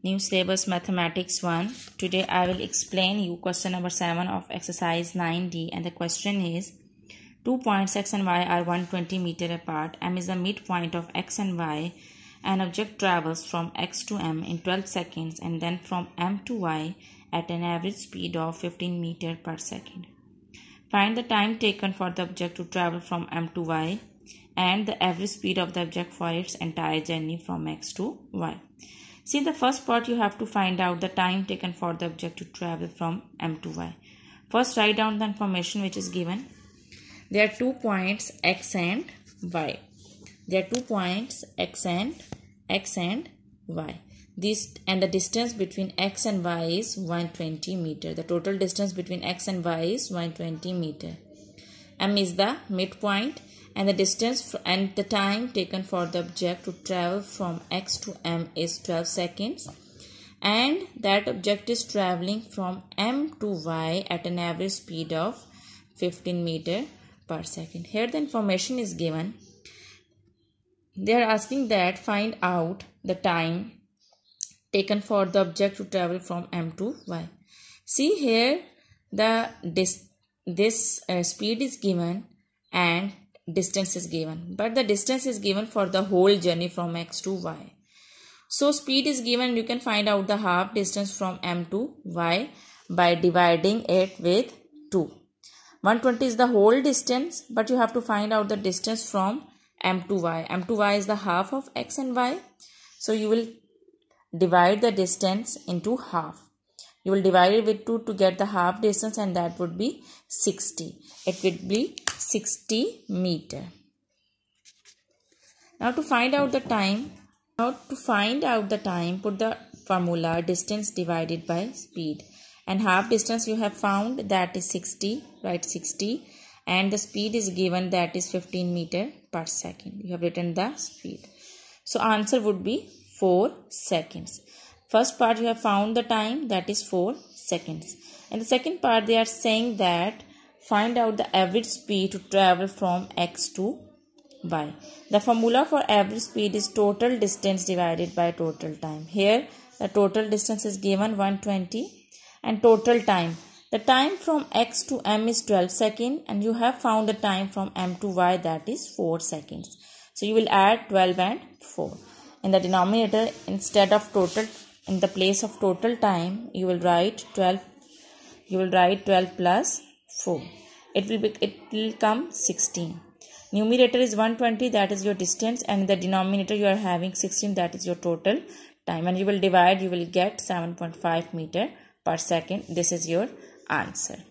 New syllabus mathematics 1. Today I will explain you question number 7 of exercise 9D, and the question is 2 points x and y are 120 meter apart. M is the midpoint of x and y. An object travels from x to m in 12 seconds and then from m to y at an average speed of 15 meter per second. Find the time taken for the object to travel from m to y and the average speed of the object for its entire journey from x to y. See, the first part you have to find out the time taken for the object to travel from m to y. First, write down the information which is given. There are 2 points x and y. There are 2 points x and y. This and the distance between x and y is 120 meter. The total distance between x and y is 120 meter. M is the midpoint, and the distance and the time taken for the object to travel from x to m is 12 seconds, and that object is traveling from m to y at an average speed of 15 meter per second. Here the information is given. They are asking that find out the time taken for the object to travel from m to y. See, here the speed is given and distance is given, but the distance is given for the whole journey from x to y. So speed is given, you can find out the half distance from m to y by dividing it with 2. 120 is the whole distance, but you have to find out the distance from m to y. M to y is the half of x and y, so you will divide the distance into half. You will divide it with 2 to get the half distance, and that would be 60. It would be 60 meter. Now to find out the time, put the formula distance divided by speed. And half distance you have found, that is 60, write 60. And the speed is given, that is 15 meter per second. You have written the speed. So answer would be 4 seconds. First part you have found the time, that is 4 seconds. In the second part they are saying that find out the average speed to travel from x to y. The formula for average speed is total distance divided by total time. Here the total distance is given 120 and total time. The time from x to m is 12 seconds, and you have found the time from m to y, that is 4 seconds. So you will add 12 and 4. In the denominator, instead of total, in the place of total time, you will write 12. You will write 12 plus 4. It will come 16. Numerator is 120, that is your distance, and the denominator you are having 16, that is your total time. And you will divide, you will get 7.5 meter per second. This is your answer.